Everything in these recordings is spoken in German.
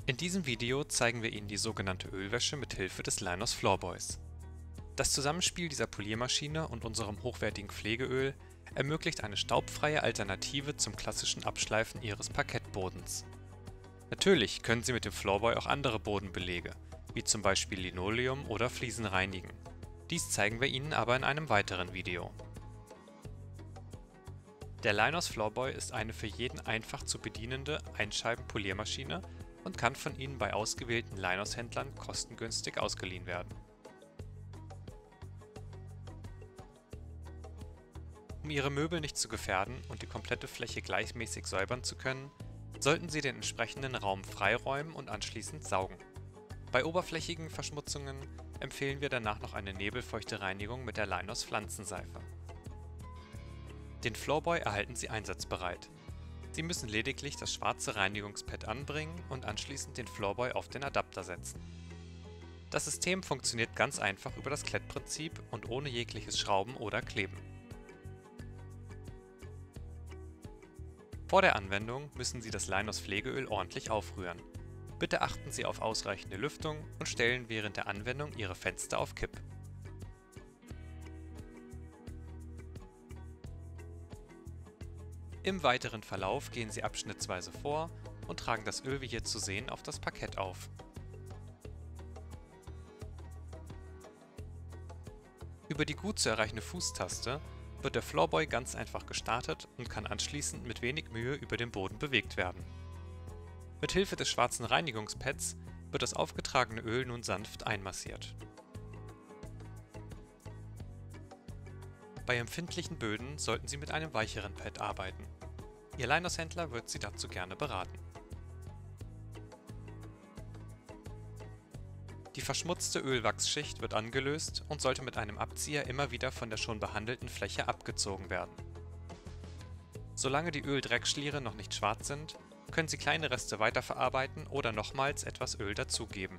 In diesem Video zeigen wir Ihnen die sogenannte Ölwäsche mit Hilfe des Linus Floorboys. Das Zusammenspiel dieser Poliermaschine und unserem hochwertigen Pflegeöl ermöglicht eine staubfreie Alternative zum klassischen Abschleifen Ihres Parkettbodens. Natürlich können Sie mit dem Floorboy auch andere Bodenbelege, wie zum Beispiel Linoleum oder Fliesen reinigen. Dies zeigen wir Ihnen aber in einem weiteren Video. Der Linus Floorboy ist eine für jeden einfach zu bedienende Einscheiben-Poliermaschine und kann von Ihnen bei ausgewählten Linus-Händlern kostengünstig ausgeliehen werden. Um Ihre Möbel nicht zu gefährden und die komplette Fläche gleichmäßig säubern zu können, sollten Sie den entsprechenden Raum freiräumen und anschließend saugen. Bei oberflächigen Verschmutzungen empfehlen wir danach noch eine nebelfeuchte Reinigung mit der Linus Pflanzenseife. Den Floorboy erhalten Sie einsatzbereit. Sie müssen lediglich das schwarze Reinigungspad anbringen und anschließend den Floorboy auf den Adapter setzen. Das System funktioniert ganz einfach über das Klettprinzip und ohne jegliches Schrauben oder Kleben. Vor der Anwendung müssen Sie das Linus Pflegeöl ordentlich aufrühren. Bitte achten Sie auf ausreichende Lüftung und stellen während der Anwendung Ihre Fenster auf Kipp. Im weiteren Verlauf gehen Sie abschnittsweise vor und tragen das Öl wie hier zu sehen auf das Parkett auf. Über die gut zu erreichende Fußtaste wird der Floorboy ganz einfach gestartet und kann anschließend mit wenig Mühe über den Boden bewegt werden. Mit Hilfe des schwarzen Reinigungspads wird das aufgetragene Öl nun sanft einmassiert. Bei empfindlichen Böden sollten Sie mit einem weicheren Pad arbeiten. Ihr Linus-Händler wird Sie dazu gerne beraten. Die verschmutzte Ölwachsschicht wird angelöst und sollte mit einem Abzieher immer wieder von der schon behandelten Fläche abgezogen werden. Solange die Öldreckschliere noch nicht schwarz sind, können Sie kleine Reste weiterverarbeiten oder nochmals etwas Öl dazugeben.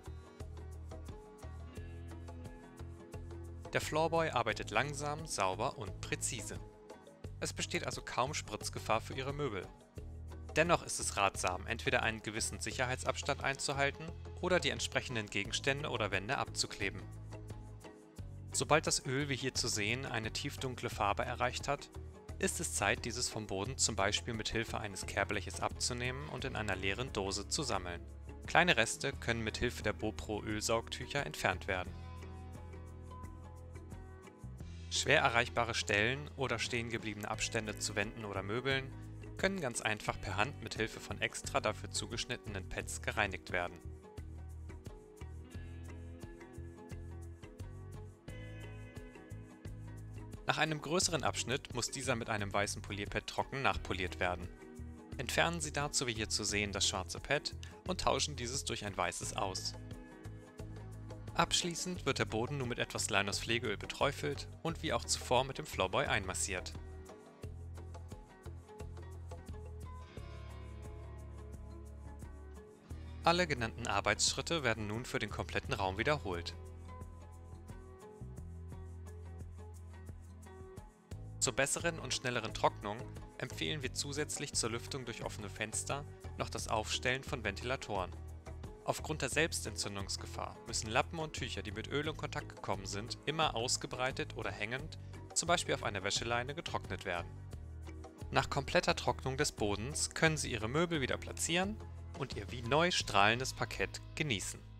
Der Floorboy arbeitet langsam, sauber und präzise. Es besteht also kaum Spritzgefahr für Ihre Möbel. Dennoch ist es ratsam, entweder einen gewissen Sicherheitsabstand einzuhalten oder die entsprechenden Gegenstände oder Wände abzukleben. Sobald das Öl, wie hier zu sehen, eine tiefdunkle Farbe erreicht hat, ist es Zeit, dieses vom Boden zum Beispiel mit Hilfe eines Kehrbleches abzunehmen und in einer leeren Dose zu sammeln. Kleine Reste können mit Hilfe der BoPro Ölsaugtücher entfernt werden. Schwer erreichbare Stellen oder stehengebliebene Abstände zu Wänden oder Möbeln können ganz einfach per Hand mit Hilfe von extra dafür zugeschnittenen Pads gereinigt werden. Nach einem größeren Abschnitt muss dieser mit einem weißen Polierpad trocken nachpoliert werden. Entfernen Sie dazu wie hier zu sehen das schwarze Pad und tauschen dieses durch ein weißes aus. Abschließend wird der Boden nun mit etwas Linus Pflegeöl beträufelt und wie auch zuvor mit dem Floorboy einmassiert. Alle genannten Arbeitsschritte werden nun für den kompletten Raum wiederholt. Zur besseren und schnelleren Trocknung empfehlen wir zusätzlich zur Lüftung durch offene Fenster noch das Aufstellen von Ventilatoren. Aufgrund der Selbstentzündungsgefahr müssen Lappen und Tücher, die mit Öl in Kontakt gekommen sind, immer ausgebreitet oder hängend, zum Beispiel auf einer Wäscheleine, getrocknet werden. Nach kompletter Trocknung des Bodens können Sie Ihre Möbel wieder platzieren und Ihr wie neu strahlendes Parkett genießen.